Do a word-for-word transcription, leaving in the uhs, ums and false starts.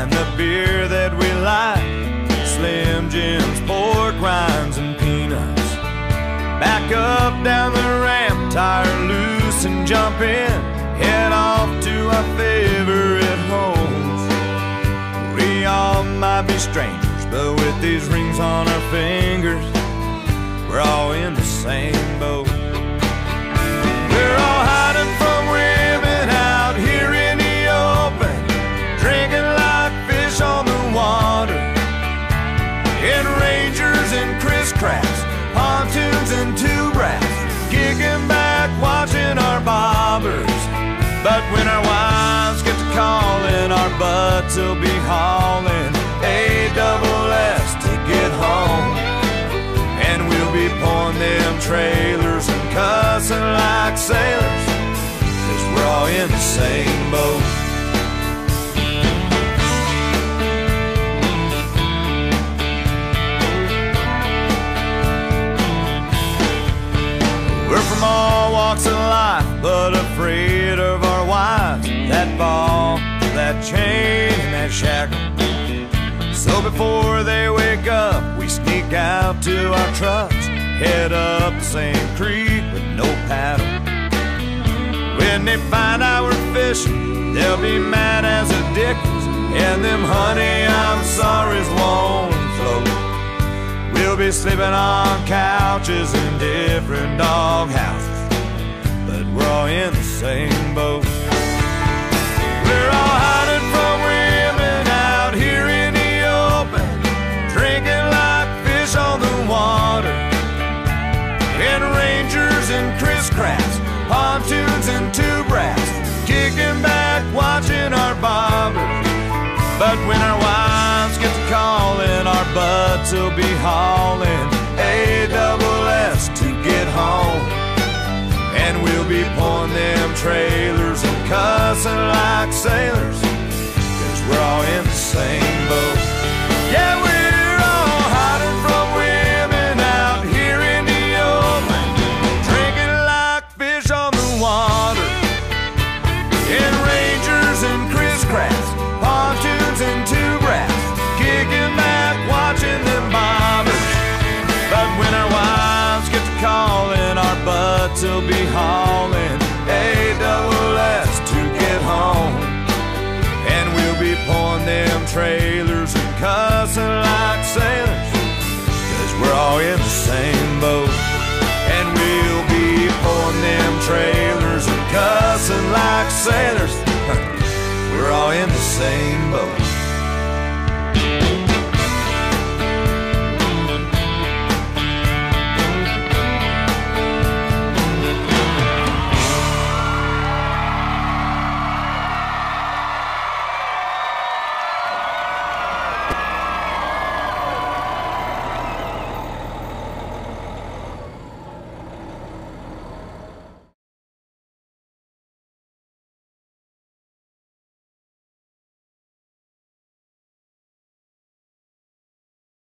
find the beer that we like, Slim Jims, pork rinds, and peanuts. Back up down the ramp, tire loose and jump in, head off to our favorite homes. We all might be strangers, but with these rings on our fingers, we're all in the same boat. We're all hiding from women out here in the open, drinking like fish on the water, in Rangers and crisscross, pontoons and two brass, kicking back watching our bobbers. But when our wives get to calling, our butts will be hauling A double S to get home. And we'll be pulling them trailers and cussing like sailors, 'cause we're all in the same boat. We're from all walks of life, but afraid of our wives, that ball, that chain, and that shackle. So before they wake up, we sneak out to our trucks, head up the same creek with no paddle. When they find out we're fishing, they'll be mad as a dickens, and them honey I'm sorry's won't float. We'll be sleeping on couches in different dog houses, but we're all in the same boat. We're all hiding from women out here in the open, drinking like fish on the water, in Rangers and crisscross, pontoons and two brass, kicking back watching our bobbers. But when our wives get to calling, our butts will be hauling A double S to get home. And we'll be pulling them trailers and cussing like sailors, 'cause we're all in the same boat. Yeah, we're all hiding from women out here in the open, drinking like fish on the water, in Rangers and crisscross, pontoons and two brass, kicking back watching them bobbers. But when our wives get to calling, our butts will be hauling A double S to get home. And we'll be pulling them trailers and cussing like sailors, 'cause we're all in the same boat. And we'll be pulling them trailers and cussing like sailors, we're all in the same boat.